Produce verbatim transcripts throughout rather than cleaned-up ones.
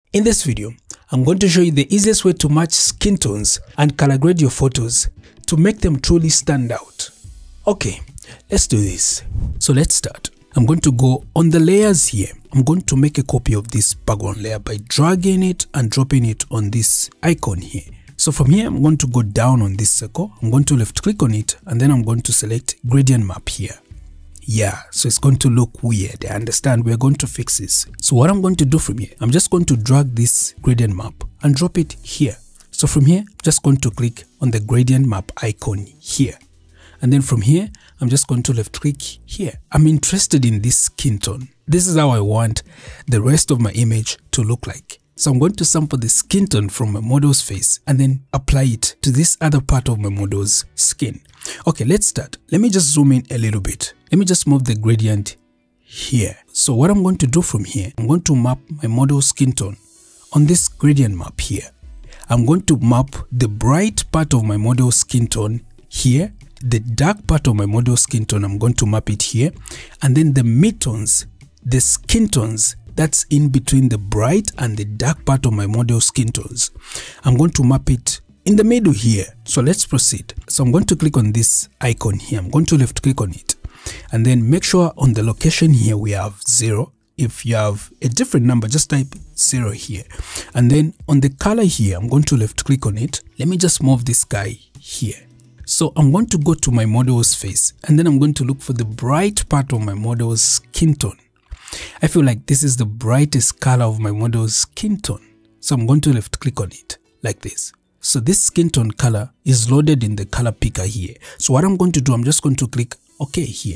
In this video, I'm going to show you the easiest way to match skin tones and color grade your photos to make them truly stand out. Okay, let's do this. So let's start. I'm going to go on the layers here. I'm going to make a copy of this background layer by dragging it and dropping it on this icon here. So from here, I'm going to go down on this circle. I'm going to left click on it and then I'm going to select gradient map here. Yeah, so it's going to look weird. I understand. We're going to fix this. So what I'm going to do from here, I'm just going to drag this gradient map and drop it here. So from here, I'm just going to click on the gradient map icon here. And then from here, I'm just going to left click here. I'm interested in this skin tone. This is how I want the rest of my image to look like. So I'm going to sample the skin tone from my model's face and then apply it to this other part of my model's skin. Okay, let's start. Let me just zoom in a little bit. Let me just move the gradient here. So what I'm going to do from here, I'm going to map my model's skin tone on this gradient map here. I'm going to map the bright part of my model's skin tone here. The dark part of my model skin tone, I'm going to map it here. And then the midtones, the skin tones that's in between the bright and the dark part of my model skin tones, I'm going to map it in the middle here. So let's proceed. So I'm going to click on this icon here. I'm going to left click on it. And then make sure on the location here we have zero. If you have a different number, just type zero here. And then on the color here, I'm going to left click on it. Let me just move this guy here. So I'm going to go to my model's face and then I'm going to look for the bright part of my model's skin tone. I feel like this is the brightest color of my model's skin tone. So I'm going to left click on it like this. So this skin tone color is loaded in the color picker here. So what I'm going to do, I'm just going to click OK here.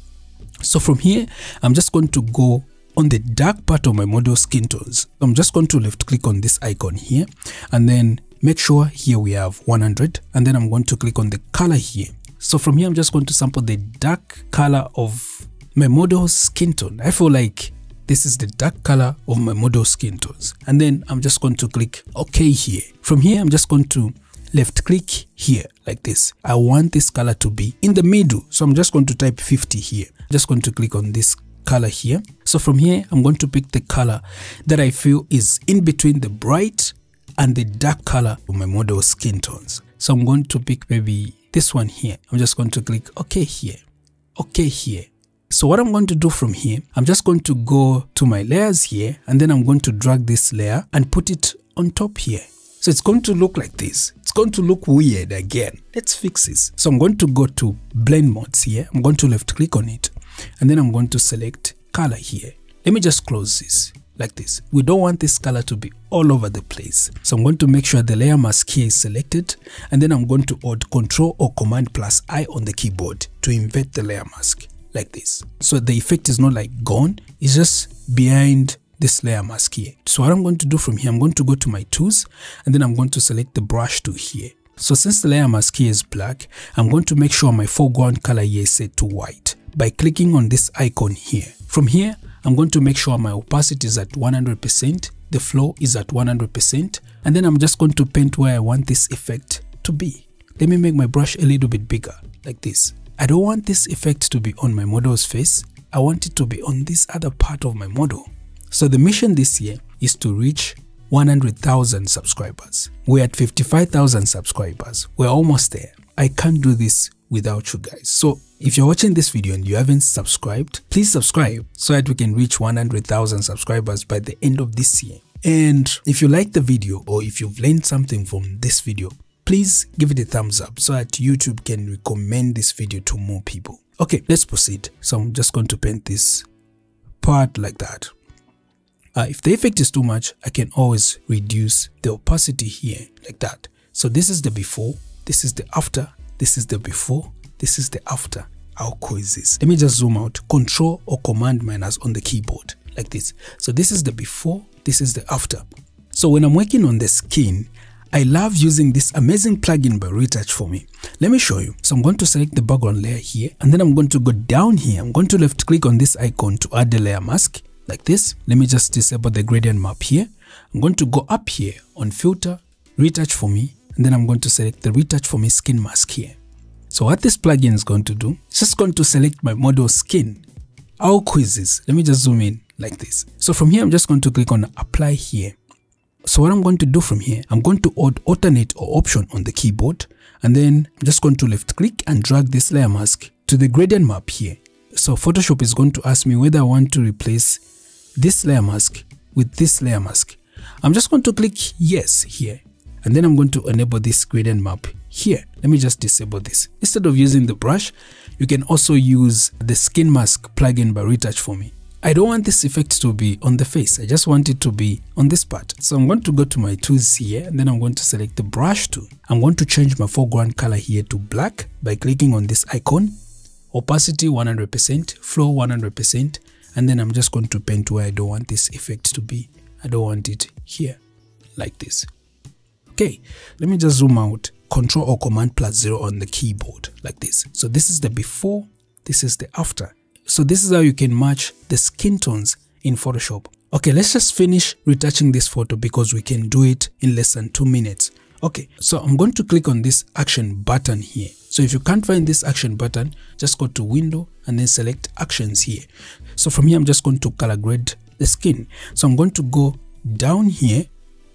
So from here, I'm just going to go on the dark part of my model skin tones. I'm just going to left click on this icon here and then make sure here we have one hundred and then I'm going to click on the color here. So from here, I'm just going to sample the dark color of my model's skin tone. I feel like this is the dark color of my model skin tones. And then I'm just going to click OK here. From here, I'm just going to left click here like this. I want this color to be in the middle. So I'm just going to type fifty here. I'm just going to click on this color here. So from here, I'm going to pick the color that I feel is in between the bright and the dark color of my model skin tones. So I'm going to pick maybe this one here. I'm just going to click OK here. OK here. So what I'm going to do from here, I'm just going to go to my layers here and then I'm going to drag this layer and put it on top here. So it's going to look like this. It's going to look weird again. Let's fix this. So I'm going to go to blend modes here. I'm going to left click on it and then I'm going to select color here. Let me just close this like this. We don't want this color to be all over the place. So I'm going to make sure the layer mask here is selected and then I'm going to hold Control or Command plus I on the keyboard to invert the layer mask like this. So the effect is not like gone, it's just behind this layer mask here. So what I'm going to do from here, I'm going to go to my tools and then I'm going to select the brush tool here. So since the layer mask here is black, I'm going to make sure my foreground color here is set to white by clicking on this icon here. From here, I'm going to make sure my opacity is at one hundred percent, the flow is at one hundred percent, and then I'm just going to paint where I want this effect to be. Let me make my brush a little bit bigger, like this. I don't want this effect to be on my model's face, I want it to be on this other part of my model. So the mission this year is to reach one hundred thousand subscribers. We're at fifty-five thousand subscribers, we're almost there. I can't do this without you guys. So if you're watching this video and you haven't subscribed, please subscribe so that we can reach one hundred thousand subscribers by the end of this year. And if you like the video or if you've learned something from this video, please give it a thumbs up so that YouTube can recommend this video to more people. Okay, let's proceed. So I'm just going to paint this part like that. Uh, if the effect is too much, I can always reduce the opacity here like that. So this is the before, this is the after, this is the before, this is the after. How cool is this? Let me just zoom out. Control or Command minus on the keyboard like this. So this is the before, this is the after. So when I'm working on the skin, I love using this amazing plugin by Retouch for me. Let me show you. So I'm going to select the background layer here and then I'm going to go down here. I'm going to left click on this icon to add the layer mask like this. Let me just disable the gradient map here. I'm going to go up here on filter, Retouch for me, and then I'm going to select the Retouch for me skin mask here. So what this plugin is going to do, it's just going to select my model skin. How cool is this? Let me just zoom in like this. So from here, I'm just going to click on apply here. So what I'm going to do from here, I'm going to alternate or option on the keyboard, and then I'm just going to left click and drag this layer mask to the gradient map here. So Photoshop is going to ask me whether I want to replace this layer mask with this layer mask. I'm just going to click yes here, and then I'm going to enable this gradient map here. Let me just disable this. Instead of using the brush, you can also use the skin mask plugin by Retouch for me. I don't want this effect to be on the face, I just want it to be on this part. So I'm going to go to my tools here, and then I'm going to select the brush tool. I'm going to change my foreground color here to black by clicking on this icon, opacity one hundred percent, flow one hundred percent, and then I'm just going to paint where I don't want this effect to be. I don't want it here, like this. Okay, let me just zoom out, Control or Command plus zero on the keyboard, like this. So this is the before, this is the after. So this is how you can match the skin tones in Photoshop. Okay, let's just finish retouching this photo because we can do it in less than two minutes. Okay, so I'm going to click on this action button here. So if you can't find this action button, just go to Window and then select Actions here. So from here, I'm just going to color grade the skin. So I'm going to go down here,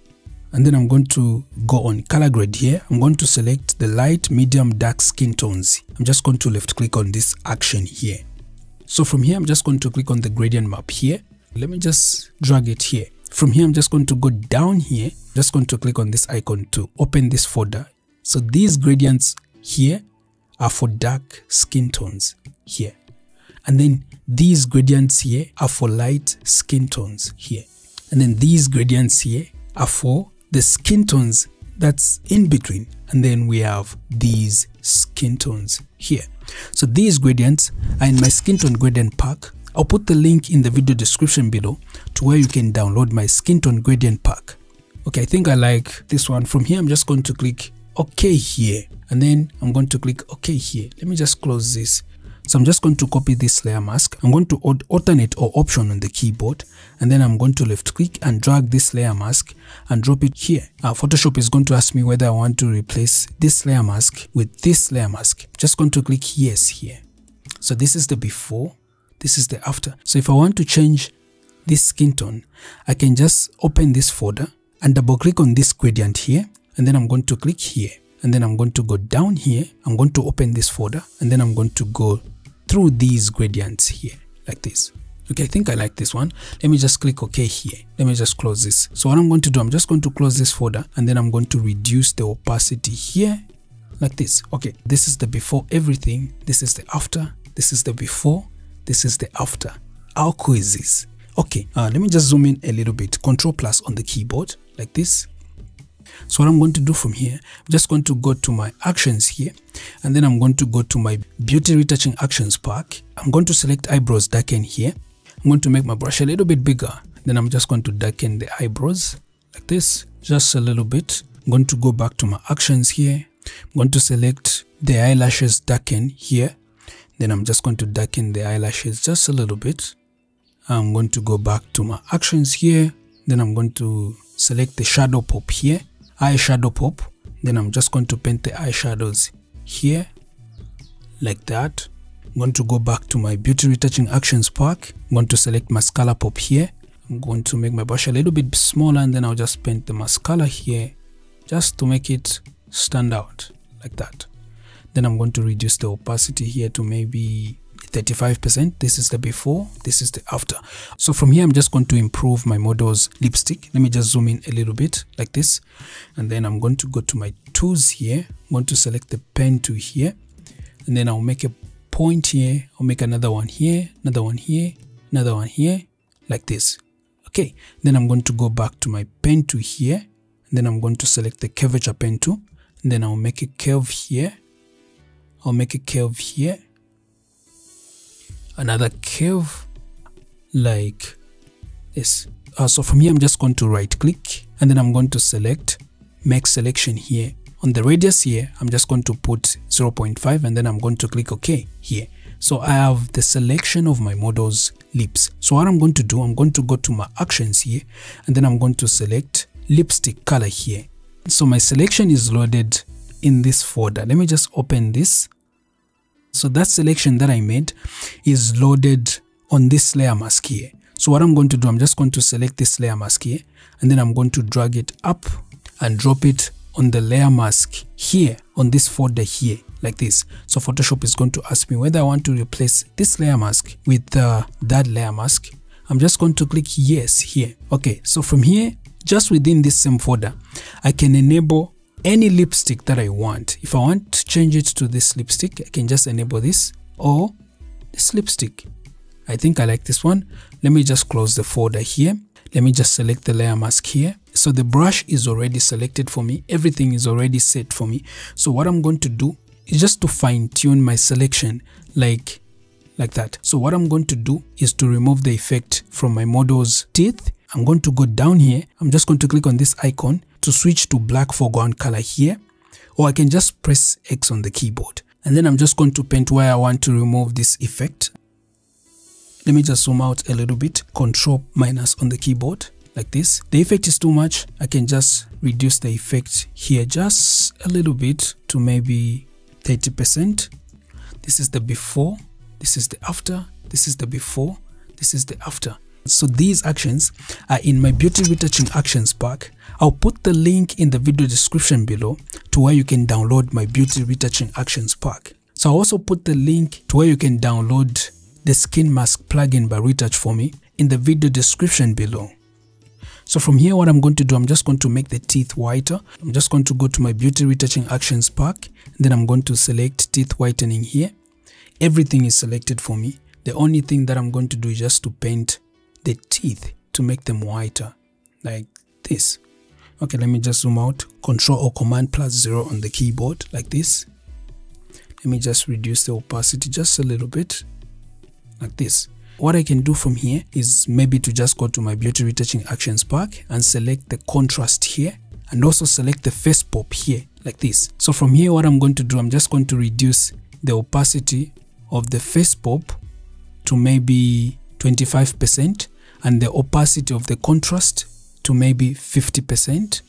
and then I'm going to go on color grade here. I'm going to select the light, medium, dark skin tones. I'm just going to left click on this action here. So from here, I'm just going to click on the gradient map here. Let me just drag it here. From here, I'm just going to go down here. Just going to click on this icon to open this folder. So these gradients here are for dark skin tones here. And then these gradients here are for light skin tones here. And then these gradients here are for the skin tones that's in between. And then we have these skin tones here. So these gradients are in my skin tone gradient pack. I'll put the link in the video description below to where you can download my skin tone gradient pack. Okay, I think I like this one. From here, I'm just going to click OK here, and then I'm going to click OK here. Let me just close this. So I'm just going to copy this layer mask. I'm going to alternate or option on the keyboard, and then I'm going to left click and drag this layer mask and drop it here. Uh, Photoshop is going to ask me whether I want to replace this layer mask with this layer mask. I'm just going to click yes here. So this is the before, this is the after. So if I want to change this skin tone, I can just open this folder and double click on this gradient here, and then I'm going to click here, and then I'm going to go down here. I'm going to open this folder, and then I'm going to go through these gradients here, like this. Okay, I think I like this one. Let me just click OK here. Let me just close this. So what I'm going to do, I'm just going to close this folder, and then I'm going to reduce the opacity here, like this. Okay, this is the before everything. This is the after. This is the before. This is the after. How cool is this? Okay, uh, let me just zoom in a little bit. Control plus on the keyboard, like this. So what I'm going to do from here, I'm just going to go to my actions here, and then I'm going to go to my beauty retouching actions pack. I'm going to select eyebrows darken here. I'm going to make my brush a little bit bigger. Then I'm just going to darken the eyebrows like this, just a little bit. I'm going to go back to my actions here. I'm going to select the eyelashes darken here. Then I'm just going to darken the eyelashes just a little bit. I'm going to go back to my actions here. Then I'm going to select the shadow pop here, eyeshadow pop. Then I'm just going to paint the eyeshadows here, like that. I'm going to go back to my beauty retouching actions pack. I'm going to select mascara pop here. I'm going to make my brush a little bit smaller, and then I'll just paint the mascara here just to make it stand out, like that. Then I'm going to reduce the opacity here to maybe thirty-five percent. This is the before, this is the after. So from here, I'm just going to improve my model's lipstick. Let me just zoom in a little bit like this. And then I'm going to go to my tools here. I'm going to select the pen tool here. And then I'll make a point here. I'll make another one here, another one here, another one here, like this. Okay. Then I'm going to go back to my pen tool here. And then I'm going to select the curvature pen tool. And then I'll make a curve here. I'll make a curve here. Another curve like this. Uh, so from here, I'm just going to right click, and then I'm going to select make selection here. On the radius here, I'm just going to put zero point five, and then I'm going to click OK here. So I have the selection of my model's lips. So what I'm going to do, I'm going to go to my actions here, and then I'm going to select lipstick color here. So my selection is loaded in this folder. Let me just open this. So that selection that I made is loaded on this layer mask here. So what I'm going to do, I'm just going to select this layer mask here, and then I'm going to drag it up and drop it on the layer mask here on this folder here, like this. So Photoshop is going to ask me whether I want to replace this layer mask with uh, that layer mask. I'm just going to click yes here. Okay, so from here, just within this same folder, I can enable any lipstick that I want. If I want to change it to this lipstick, I can just enable this, or this lipstick. I think I like this one. Let me just close the folder here. Let me just select the layer mask here. So the brush is already selected for me. Everything is already set for me. So what I'm going to do is just to fine tune my selection like, like that. So what I'm going to do is to remove the effect from my model's teeth. I'm going to go down here. I'm just going to click on this icon to switch to black foreground color here. Or I can just press X on the keyboard. And then I'm just going to paint where I want to remove this effect. Let me just zoom out a little bit, control minus on the keyboard like this. The effect is too much. I can just reduce the effect here just a little bit to maybe thirty percent. This is the before, this is the after, this is the before, this is the after. So these actions are in my beauty retouching actions pack. I'll put the link in the video description below to where you can download my beauty retouching actions pack. So I'll also put the link to where you can download the skin mask plugin by Retouch for me in the video description below. So from here, what I'm going to do, I'm just going to make the teeth whiter. I'm just going to go to my beauty retouching actions pack, and then I'm going to select teeth whitening here. Everything is selected for me. The only thing that I'm going to do is just to paint the teeth to make them whiter like this. Okay, let me just zoom out, control or command plus zero on the keyboard like this. Let me just reduce the opacity just a little bit like this. What I can do from here is maybe to just go to my beauty retouching actions pack and select the contrast here, and also select the face pop here like this. So from here, what I'm going to do, I'm just going to reduce the opacity of the face pop to maybe twenty-five percent and the opacity of the contrast to maybe fifty percent.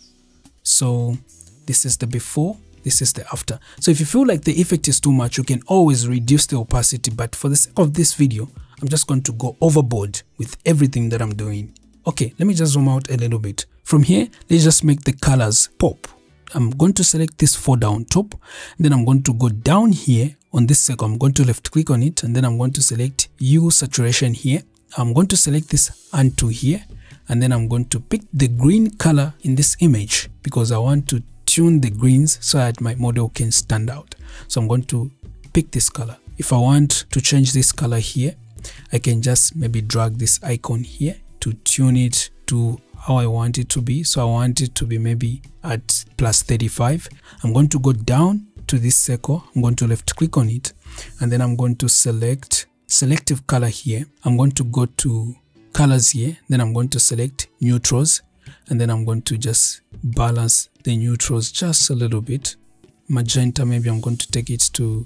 So this is the before, this is the after. So if you feel like the effect is too much, you can always reduce the opacity, but for the sake of this video, I'm just going to go overboard with everything that I'm doing. Okay, let me just zoom out a little bit. From here, let's just make the colors pop. I'm going to select this folder on top, then I'm going to go down here on this circle. I'm going to left click on it, and then I'm going to select Hue Saturation here. I'm going to select this Undo here, and then I'm going to pick the green color in this image because I want to tune the greens so that my model can stand out. So I'm going to pick this color. If I want to change this color here, I can just maybe drag this icon here to tune it to how I want it to be. So I want it to be maybe at plus thirty-five. I'm going to go down to this circle. I'm going to left click on it, and then I'm going to select selective color here. I'm going to go to colors here. Then I'm going to select neutrals, and then I'm going to just balance the neutrals just a little bit. Magenta, maybe I'm going to take it to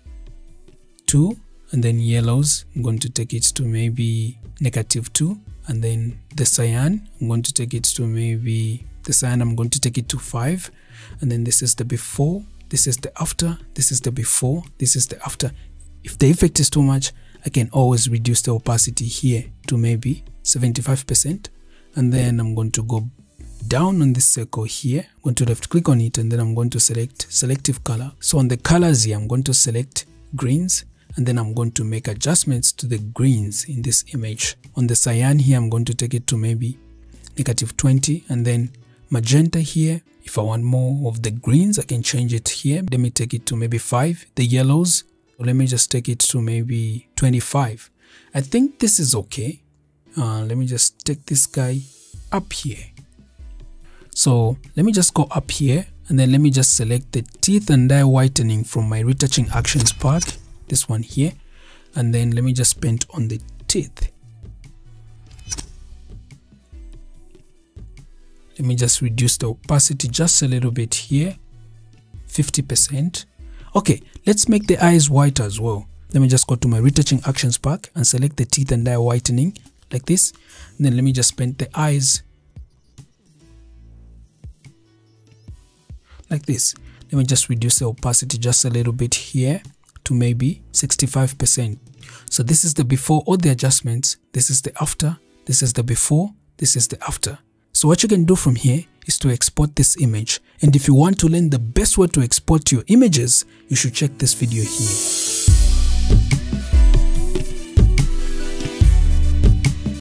two. And then yellows, I'm going to take it to maybe negative two. And then the cyan, I'm going to take it to maybe, the cyan, I'm going to take it to five. And then this is the before, this is the after, this is the before, this is the after. If the effect is too much, I can always reduce the opacity here to maybe seventy-five percent. And then I'm going to go down on this circle here. I'm going to left click on it, and then I'm going to select selective color. So on the colors here, I'm going to select greens. And then I'm going to make adjustments to the greens in this image. On the cyan here, I'm going to take it to maybe negative twenty. And then magenta here, if I want more of the greens, I can change it here. Let me take it to maybe five. The yellows, let me just take it to maybe twenty-five. I think this is okay. Uh, let me just take this guy up here. So let me just go up here, and then let me just select the teeth and eye whitening from my retouching actions pack. This one here, and then let me just paint on the teeth. Let me just reduce the opacity just a little bit here, fifty percent. Okay, let's make the eyes white as well. Let me just go to my retouching actions pack and select the teeth and eye whitening like this. And then let me just paint the eyes like this. Let me just reduce the opacity just a little bit here to maybe sixty-five percent. So this is the before, all the adjustments. This is the after. This is the before, this is the after. So what you can do from here is to export this image. And if you want to learn the best way to export your images, you should check this video here.